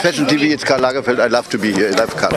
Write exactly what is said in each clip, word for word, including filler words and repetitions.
Fashion T V, it's Karl Lagerfeld. I love to be here. I love Karl.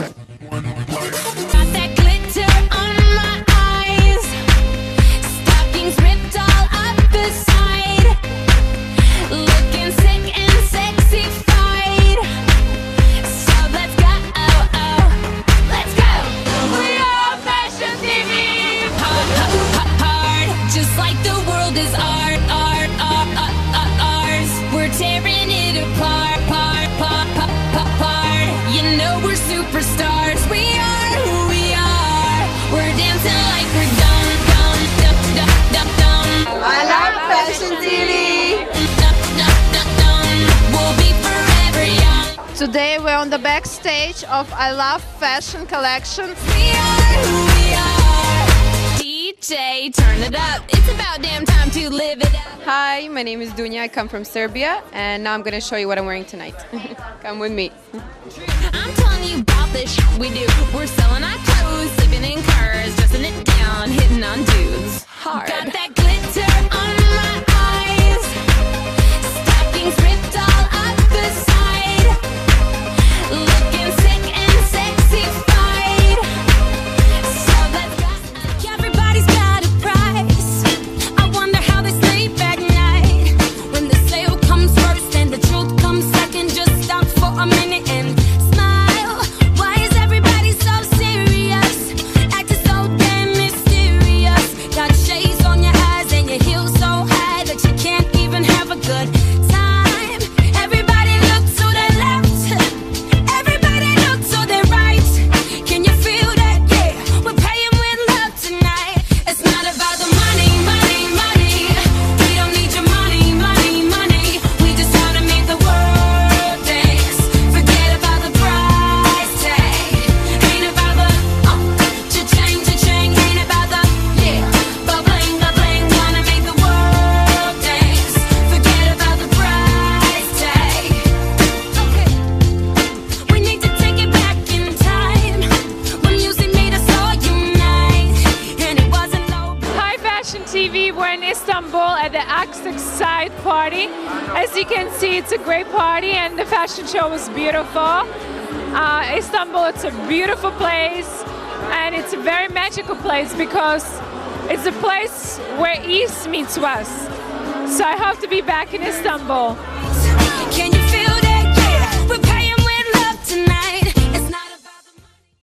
Superstars, we are who we are. We're dancing like we're dumb, dumb, dumb, dumb, dumb, dumb. I love Fashion T V. Dumb, dumb, dumb, dumb. We'll be forever young. Today we're on the backstage of I Love Fashion collection. We are who we are. D J, turn it up. It's about damn time to live it up. Hi, my name is Dunya. I come from Serbia, and now I'm gonna show you what I'm wearing tonight. Come with me. I'm telling you about this shit we do. We're selling our clothes, sleeping in cars, dressing it down, hitting on dudes hard. Got that glitter on my eyes, stockings ripped all up the side, looking sick and sexified. So let's go. Everybody's got a price. I wonder how they sleep at night when the sale comes first and the truth comes second. Just stop for a minute and T V, we're in Istanbul at the Axis Side party. As you can see, it's a great party and the fashion show was beautiful. Uh, Istanbul, it's a beautiful place and it's a very magical place because it's a place where East meets West. So I hope to be back in Istanbul.